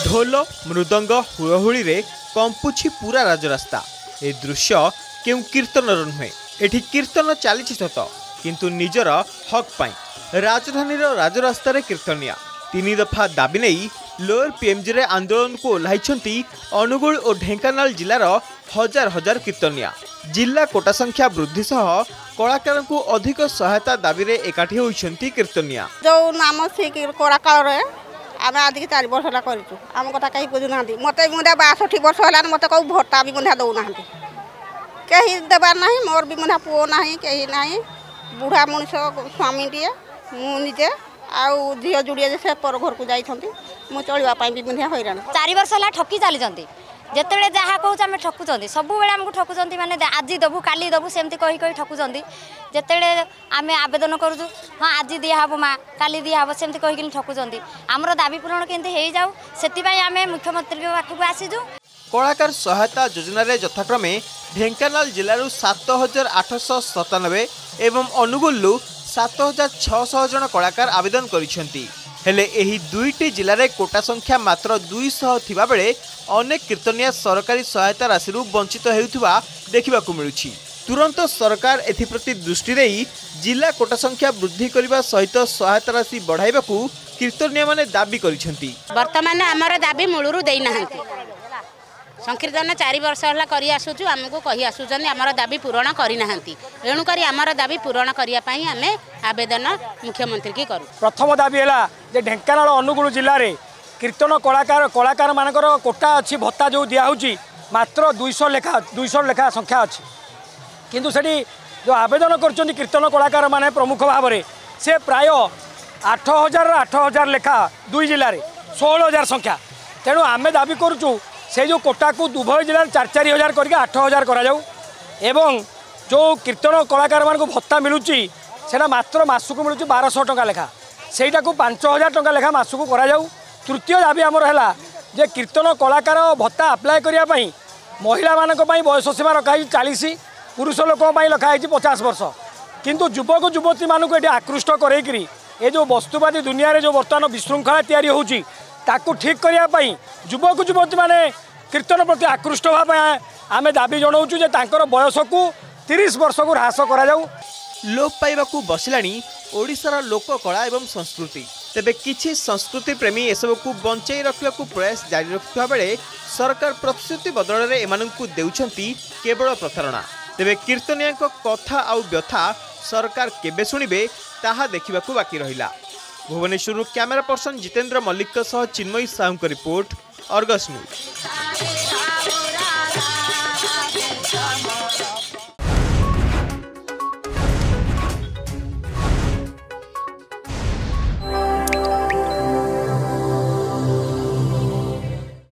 ढोल मृदंग हुड़हुड़ी रे कंपुछि पूरा राजरास्ता। ए दृश्य केउ कीर्तनर नुहे। एठी कीर्तन चली सत किंतु निजर हक पाई राजधानी राजरास्ता रे कीर्तनिया 3 दफा दाबी नहीं लोअर पीएमजी रे आंदोलन को ओह्लाइछंती अनुगुल और ढेंकानाल जिलार हजार हजार कीर्तनिया। जिला कोटा संख्या वृद्धि सह कलाकार को अधिक सहायता दाबी रे एकाठी होइछंती कीर्तनिया। जो नाम से कलाकार रे आम आज 4 वर्ष है करूँ आम कथा कहीं बुझुना मत 62 वर्ष है मत कौ भत्ता भी मुझे दौना कहीं देवार ना मोर भी मुझे पुओ ना कहीं ना बुढ़ा मनुष्य स्वामी टे मुझे आउ झील जोड़िए से पर घर को जाइए मुझे चलवाई भी मुझे हैरान 4 वर्ष है ठकी चली जिते जहाँ कहूँ आम ठकुंट सब आमको ठकुंट माने आज दबू काली दबू सेमती कही कही ठकुंट जिते आम आवेदन करूँ हाँ आज दिहब माँ काली दिहब सेमती कहीकि ठकुंट आमर दाबी पूरण केमती हो जाऊ से आम मुख्यमंत्री पाखक आसीजु। कलाकार सहायता योजना रे यथाक्रमे ढेंकानाल जिलूर 7897 एवं अनुगुल 7600 जन कलाकार आवेदन करिसेंती। हेले एही दुईटी जिले में कोटा संख्या मात्र 200 थिबा बेले अनेक कीर्तनिया सरकारी सहायता राशि वंचित हेउथिबा देखिबाकू मिलुछि। तुरंत सरकार एथिप्रति दृष्टि देई जिला कोटा संख्या वृद्धि करने सहित सहायता राशि बढ़ाइबाकू कीर्तनिया माने दाबी करिसेंती। वर्तमान आमर दाबी मूलरू देई नाहंती संकीर्तन 4 वर्ष है करी आसुचु आमको कही आसुचन आमर दाबी पूरण करना एणुक आमर दाबी पूरण करने आम आवेदन मुख्यमंत्री की करूँ। प्रथम दाबी है जे ढेंकानाल अनुगुल जिले में कीर्तन कलाकार मानकर कोटा अच्छी भत्ता जो दिखाई मात्र 200 लेखा संख्या अच्छी किंतु सेठी जो आवेदन कर कीर्तन कलाकार माने प्रमुख भाव में से प्राय 8000 लेखा 2 जिले में 16000 संख्या। तेणु आम दाबी करुचु से जो कोटा को उभय जिले 4 हजार करके 8000 करा जाऊ एवं जो कीर्तन कलाकार मान को भत्ता मिलूची सेटा मात्र मासक मिलूँ 1200 टंका लेखा सेटा को 5000 टंका लेखा मासक करा जाऊ। तृतीय दाबी आमर है जे कीर्तन कलाकार भत्ता अप्लाय करने महिला मानक बयस सीमा रखाई 40 पुरुष लोक रखाई 50 वर्ष किंतु युवक युवती मानक ये आकृष्ट करेकरी ये जो वस्तुवादी दुनिया रे जो बर्तमान विशृंखला तैयारी होउची ताकू ठीक करने युवक युवती माने कीर्तन प्रति आकृष्ट भाव आम दाबी जनाऊँ जे तांकर बयस को 30 वर्ष को ह्रास करा जाऊ। लोप पाइबाकू बसिलाणी ओडिशार लोककला एवं संस्कृति। तेबे किछि संस्कृति प्रेमी एसबू बंचाई रखा प्रयास जारी रखुवा बेले सरकार प्रतिश्रुति बदल में एमानंकु देउछंती केवल प्रतारणा। तेबे कीर्तनिया कथा आउ व्यथा सरकार केबे शुणिबे ताहा देखिबाकू बाकी रहिला। भुवनेश्वर कैमरा पर्सन जितेंद्र मल्लिक सह Chinmayee Sahu report Argus news.